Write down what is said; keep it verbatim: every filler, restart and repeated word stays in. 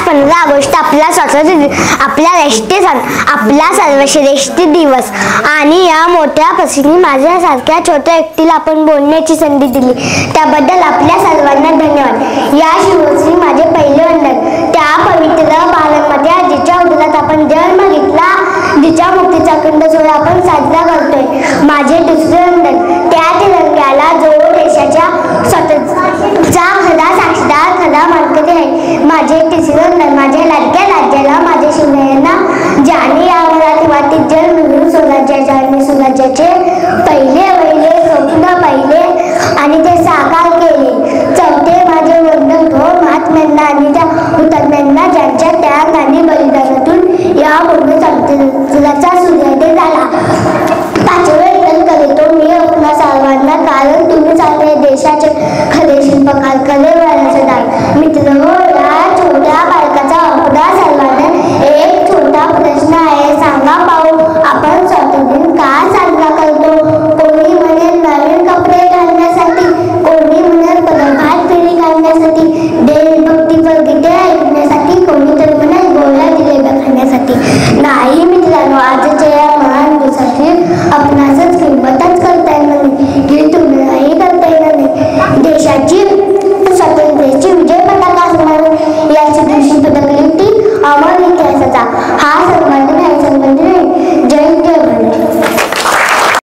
पंधरा ऑगस्ट आपला स्वातंत्र्य आपला राष्ट्रीय सण, आपला सर्वश्रेष्ठ दिवस आणि या मोठ्या प्रसंगी माझ्यासारख्या छोट्या व्यक्तीला आपण बोलण्याची संधी दिली त्याबद्दल आपल्या सर्वांना धन्यवाद। या शिवश्री माझे पहिले वंदन त्या पवित्र बालकमध्ये जिच्या उदरात आपण जन्म घेतला, जिच्या मुक्तीचा खंड सोहळा आपण साजरा करतोय। माझे दुसरे वंदन त्या तिरंग्याला जो देशाच्या स्वातंत्र्याचा खरा साक्षीदार खरा मानकरी आहे। माझे तिसरे वंदन माझ्या लाडक्या राज्याला, माझ्या शिवरायांना ज्याने